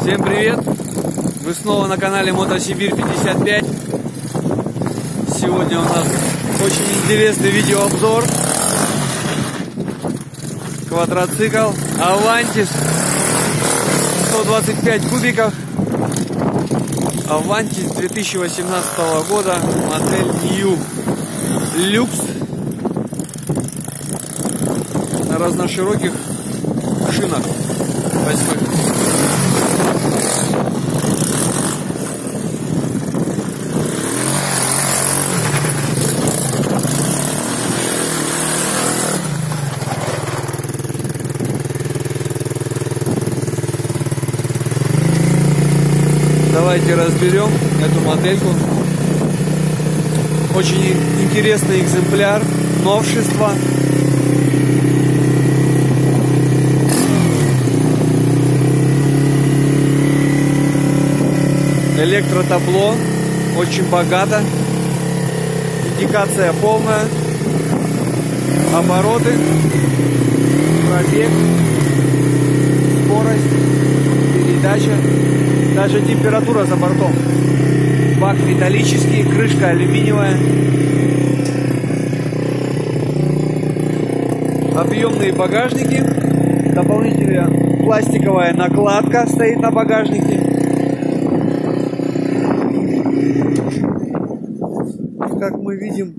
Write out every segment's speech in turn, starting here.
Всем привет! Вы снова на канале Мотосибирь 55. Сегодня у нас очень интересный видеообзор. Квадроцикл Avantis 125 кубиков. Avantis 2018 года, модель New Lux на разношироких шинах 8. Давайте разберем эту модельку. Очень интересный экземпляр, новшество. Электротабло, очень богато. Индикация полная. Обороты, пробег, скорость, передача. Даже температура за бортом. Бак металлический, крышка алюминиевая. Объемные багажники. Дополнительная пластиковая накладка стоит на багажнике. Как мы видим,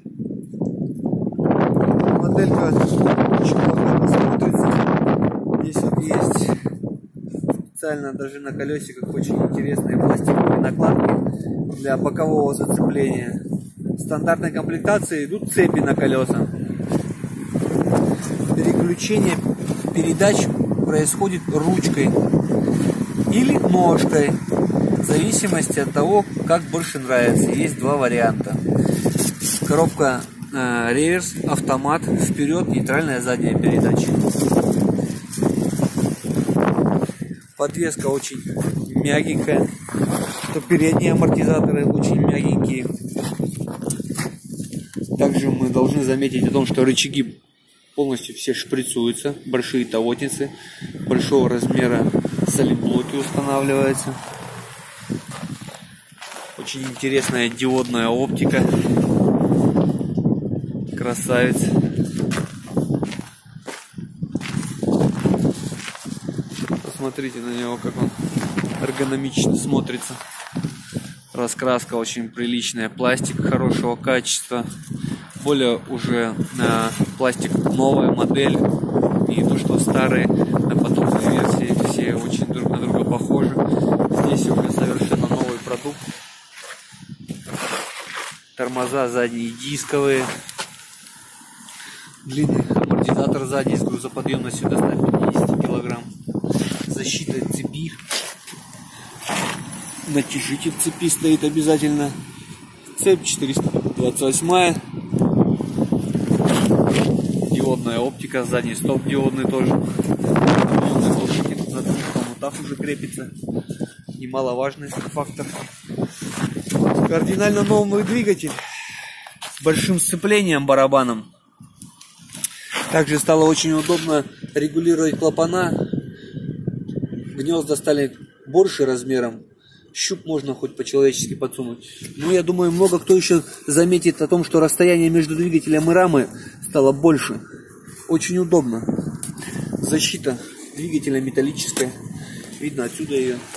моделька очень богато смотрится. Здесь вот есть специально даже на колесиках очень интересные пластиковые накладки для бокового зацепления. В стандартной комплектации идут цепи на колеса. Переключение передач происходит ручкой или ножкой, в зависимости от того, как больше нравится. Есть два варианта. Коробка реверс, автомат, вперед, нейтральная задняя передача. Подвеска очень мягенькая, то передние амортизаторы очень мягенькие. Также мы должны заметить о том, что рычаги полностью все шприцуются, большие тавотницы, большого размера солиблоки устанавливаются. Очень интересная диодная оптика. Красавец. Посмотрите на него, как он эргономично смотрится. Раскраска очень приличная, пластик хорошего качества. Более уже пластик новая модель, не то что старые, на потомственные версии, все очень друг на друга похожи. Здесь уже совершенно новый продукт. Тормоза задние дисковые. Длинный амортизатор задний с грузоподъемностью до 150 кг. Защита цепи. Натяжитель цепи стоит обязательно. Цепь 428. Диодная оптика. Задний стоп диодный тоже. Коммутав уже крепится. Немаловажный фактор. Кардинально новый двигатель. С большим сцеплением барабаном. Также стало очень удобно регулировать клапана. Гнезда стали больше размером. Щуп можно хоть по-человечески подсунуть. Но я думаю, много кто еще заметит о том, что расстояние между двигателем и рамой стало больше. Очень удобно. Защита двигателя металлическая. Видно отсюда ее.